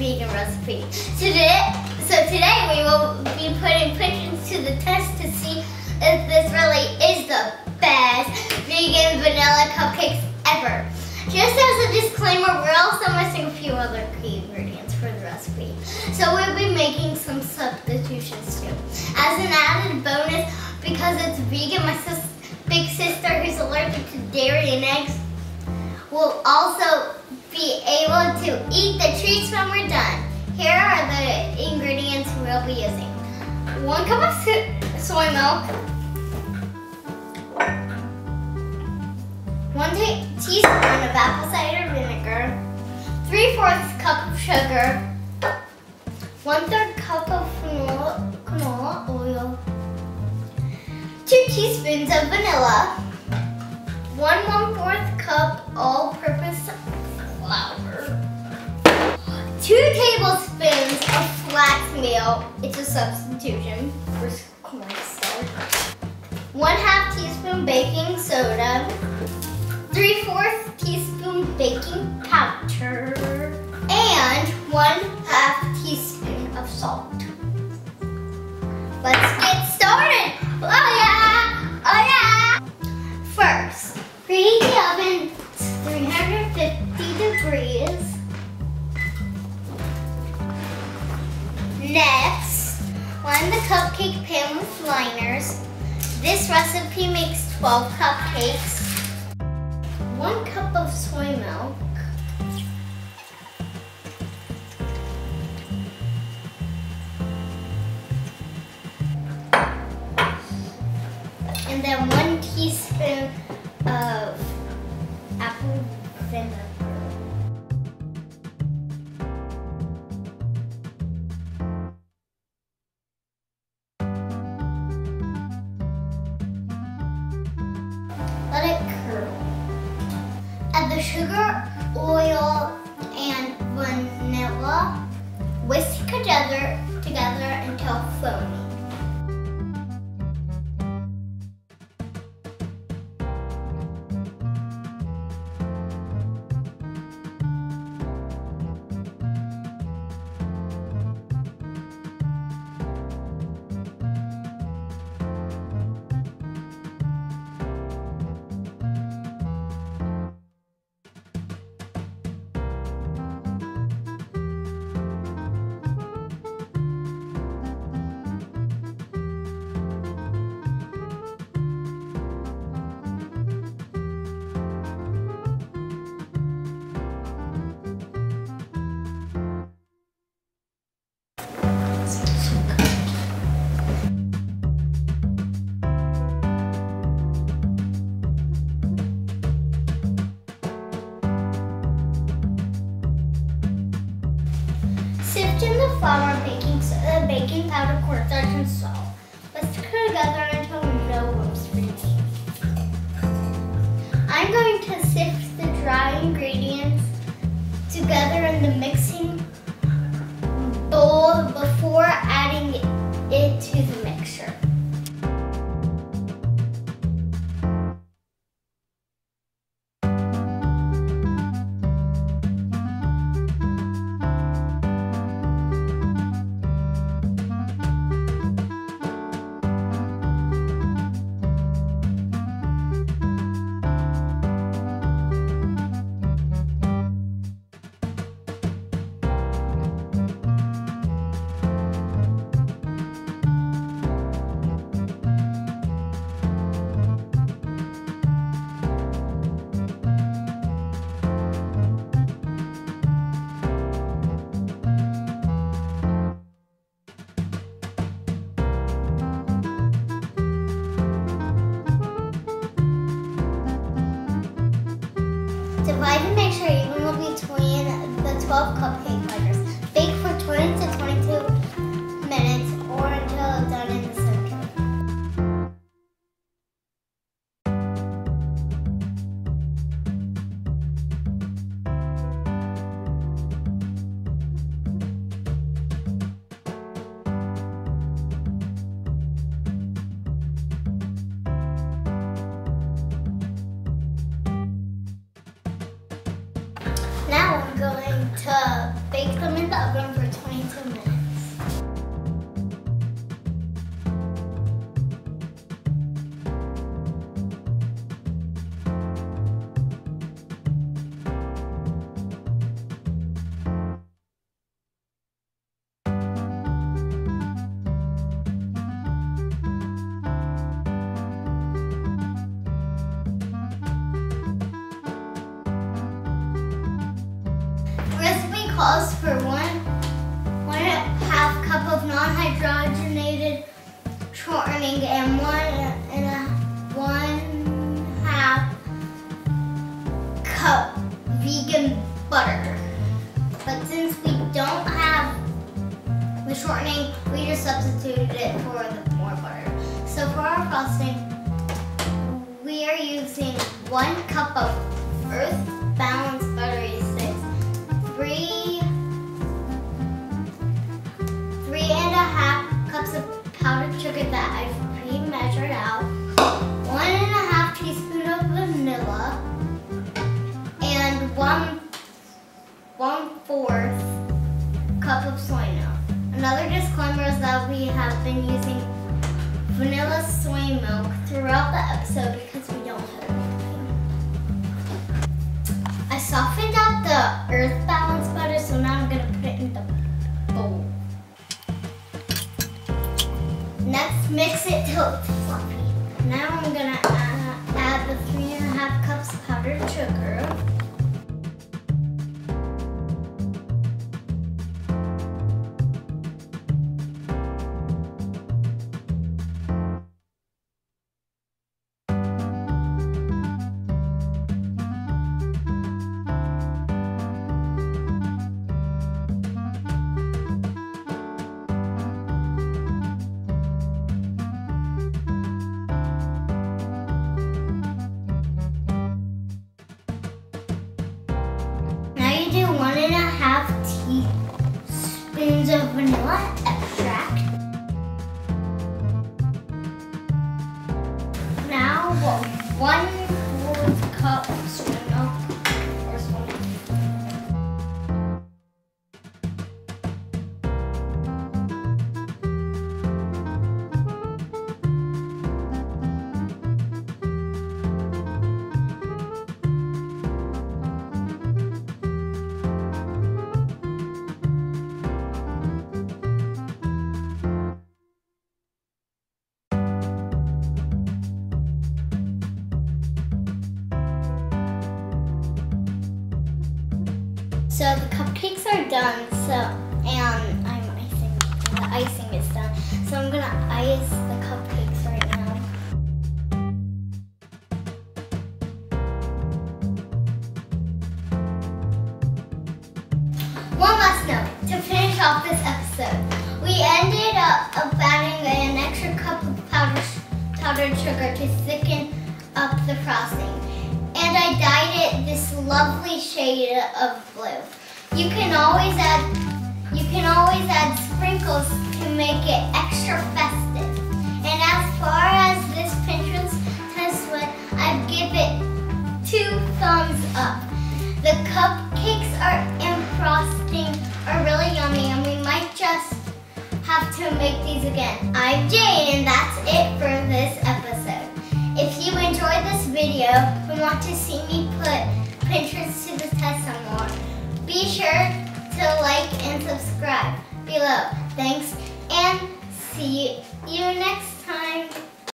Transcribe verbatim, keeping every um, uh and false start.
vegan recipe. Today, so today we will be putting pictures to the test to see if this really is the best vegan vanilla cupcakes ever. Just as a disclaimer, we're also missing a few other key ingredients for the recipe. So we'll be making some substitutions too. As an added bonus, because it's vegan, my sis big sister who's allergic to dairy and eggs will also be able to eat the treats when we're done. Here are the ingredients we'll be using. One cup of so soy milk, one teaspoon of apple cider vinegar, three-fourths cup of sugar, one-third cup of canola, canola oil, two teaspoons of vanilla, one one-fourth cup all-purpose flour, two tablespoons of flax meal, it's a substitution for cornstarch, one half teaspoon baking soda, three-fourths teaspoon baking powder, and one half teaspoon of salt. Let's get started. Oh yeah, oh yeah. First, preheat the oven to three hundred fifty degrees. Next, line the cupcake pan with liners. This recipe makes twelve cupcakes. One cup of soy milk. And then one teaspoon of apple vinegar. Let it curdle. Add the sugar, oil, and vanilla. Whisk together, together until foamy. Sift in the flour, baking soda, baking powder, cornstarch, and salt. Let's cook together until no lumps remain. I'm going to sift the dry ingredients together in the mixing bowl before adding it to the mixture. Divide the mixture evenly between the twelve cupcake liners. Bake for twenty to twenty-two minutes or until done in the center. Now I'm going to bake in the oven for twenty-two minutes. Recipe calls for one, one and a half cup of non-hydrogenated shortening and one and a one half cup vegan butter. But since we don't have the shortening, we just substituted it for the more butter. So for our frosting, we are using one cup of Earth Balance Buttery Sticks. Three, three and a half cups of powdered sugar that I've pre-measured out, one and a half teaspoon of vanilla, and one, one fourth cup of soy milk. Another disclaimer is that we have been using vanilla soy milk throughout the episode because we don't have anything. I softened out the Earth Balance butter, so now I'm gonna put it in the bowl. Next, mix it till it's fluffy. Now I'm gonna add, add the three and a half cups of powdered sugar. One and a half teaspoons of vanilla extract. Now one fourth cup of soy milk or soy milk. So the cupcakes are done, so and I'm icing, the icing is done. So I'm gonna ice the cupcakes right now. One last note to finish off this episode. We ended up adding an extra cup of powdered, powdered sugar to thicken up the frosting. And I dyed it this lovely shade of blue. You can always add you can always add sprinkles to make it extra festive. And as far as this Pinterest test went, I'd give it two thumbs up. The cupcakes are and frosting are really yummy, and we might just have to make these again. I'm Jane, and that's it for this episode. If you enjoyed this video and want to see me put Pinterest to the test some more, be sure to like and subscribe below. Thanks, and see you next time.